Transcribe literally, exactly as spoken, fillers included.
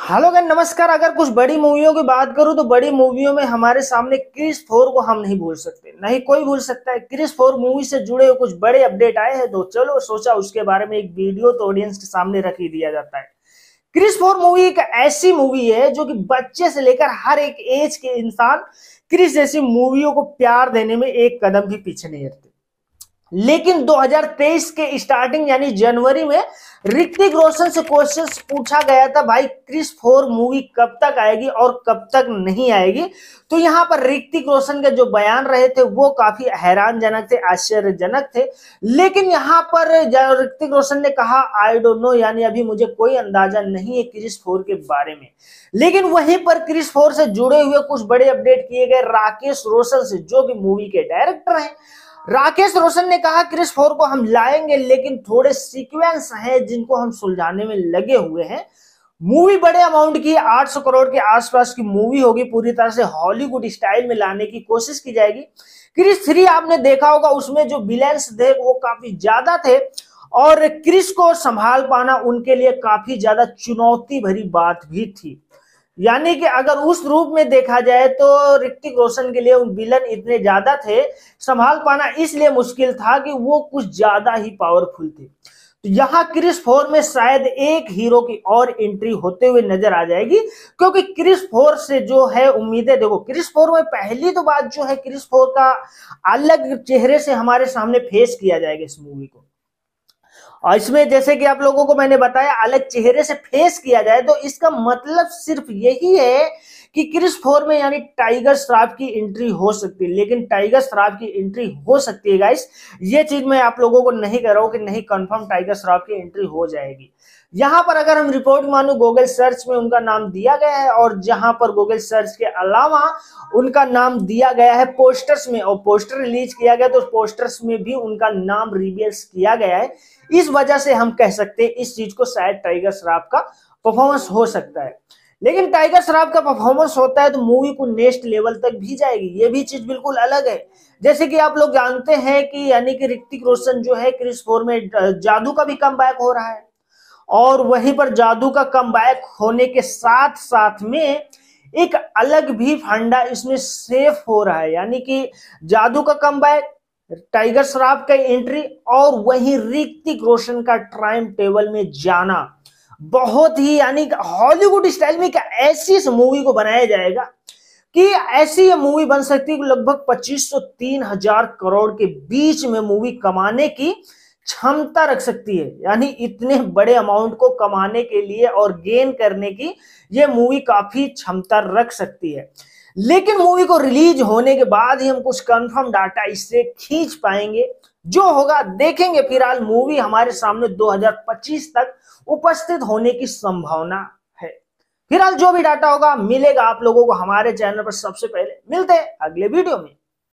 Hello guys, नमस्कार। अगर कुछ बड़ी मूवियों की बात करूं तो बड़ी मूवियों में हमारे सामने क्रिस फोर को हम नहीं भूल सकते, नहीं कोई भूल सकता है। क्रिस फोर मूवी से जुड़े हुए कुछ बड़े अपडेट आए हैं तो चलो सोचा उसके बारे में एक वीडियो तो ऑडियंस के सामने रख ही दिया जाता है। क्रिस फोर मूवी एक ऐसी मूवी है जो कि बच्चे से लेकर हर एक एज के इंसान क्रिस जैसी मूवियों को प्यार देने में एक कदम भी पीछे नहीं हटते। लेकिन दो हज़ार तेईस के स्टार्टिंग यानी जनवरी में ऋतिक रोशन से क्वेश्चन पूछा गया था, भाई क्रिस फोर मूवी कब तक आएगी और कब तक नहीं आएगी। तो यहाँ पर ऋतिक रोशन के जो बयान रहे थे वो काफी हैरानजनक थे, आश्चर्यजनक थे। लेकिन यहाँ पर ऋतिक रोशन ने कहा आई डोंट नो, यानी अभी मुझे कोई अंदाजा नहीं है क्रिस फोर के बारे में। लेकिन वहीं पर क्रिस फोर से जुड़े हुए कुछ बड़े अपडेट किए गए राकेश रोशन से, जो कि मूवी के डायरेक्टर हैं। राकेश रोशन ने कहा क्रिस फोर को हम लाएंगे, लेकिन थोड़े सीक्वेंस हैं जिनको हम सुलझाने में लगे हुए हैं। मूवी बड़े अमाउंट की आठ सौ करोड़ के आसपास की मूवी होगी, पूरी तरह से हॉलीवुड स्टाइल में लाने की कोशिश की जाएगी। क्रिस थ्री आपने देखा होगा, उसमें जो विलेंस थे वो काफी ज्यादा थे और क्रिस को संभाल पाना उनके लिए काफी ज्यादा चुनौती भरी बात भी थी। यानी कि अगर उस रूप में देखा जाए तो ऋतिक रोशन के लिए उन विलन इतने ज्यादा थे, संभाल पाना इसलिए मुश्किल था कि वो कुछ ज्यादा ही पावरफुल थे। तो यहाँ क्रिस फोर में शायद एक हीरो की और एंट्री होते हुए नजर आ जाएगी, क्योंकि क्रिस फोर से जो है उम्मीदें, देखो क्रिस फोर में पहली तो बात जो है क्रिस फोर का अलग चेहरे से हमारे सामने फेस किया जाएगा इस मूवी को। और इसमें जैसे कि आप लोगों को मैंने बताया अलग चेहरे से फेस किया जाए, तो इसका मतलब सिर्फ यही है कि क्रिस फोर में यानी टाइगर श्रॉफ की एंट्री हो सकती है। लेकिन टाइगर श्रॉफ की एंट्री हो सकती है गाइस, ये चीज मैं आप लोगों को नहीं कह रहा हूं कि नहीं, कंफर्म टाइगर श्रॉफ की एंट्री हो जाएगी। यहां पर अगर हम रिपोर्ट मानो गूगल सर्च में उनका नाम दिया गया है, और जहां पर गूगल सर्च के अलावा उनका नाम दिया गया है पोस्टर्स में, और पोस्टर रिलीज किया गया तो पोस्टर्स में भी उनका नाम रिवील किया गया है। इस वजह से हम कह सकते हैं इस चीज को शायद टाइगर श्रॉफ का परफॉर्मेंस हो सकता है। लेकिन टाइगर श्रॉफ का परफॉर्मेंस होता है तो मूवी को नेक्स्ट लेवल तक भी जाएगी, ये भी चीज बिल्कुल अलग है। जैसे कि आप लोग जानते हैं कि यानी कि ऋतिक रोशन जो है क्रिस फोर में जादू का भी कमबैक हो रहा है, और वहीं पर जादू का कमबैक होने के साथ साथ में एक अलग भी फंडा इसमें सेफ हो रहा है। यानी कि जादू का कमबैक, टाइगर श्रॉफ का एंट्री और वहीं ऋतिक रोशन का टाइम टेबल में जाना, बहुत ही यानी हॉलीवुड स्टाइल में क्या ऐसी इस मूवी को बनाया जाएगा कि ऐसी ये मूवी बन सकती है कि लगभग पच्चीस सौ तीन हजार करोड़ के बीच में मूवी कमाने की क्षमता रख सकती है। यानी इतने बड़े अमाउंट को कमाने के लिए और गेन करने की ये मूवी काफी क्षमता रख सकती है। लेकिन मूवी को रिलीज होने के बाद ही हम कुछ कंफर्म डाटा इससे खींच पाएंगे, जो होगा देखेंगे। फिलहाल मूवी हमारे सामने दो हज़ार पच्चीस तक उपस्थित होने की संभावना है। फिलहाल जो भी डाटा होगा मिलेगा आप लोगों को हमारे चैनल पर सबसे पहले। मिलते हैं अगले वीडियो में।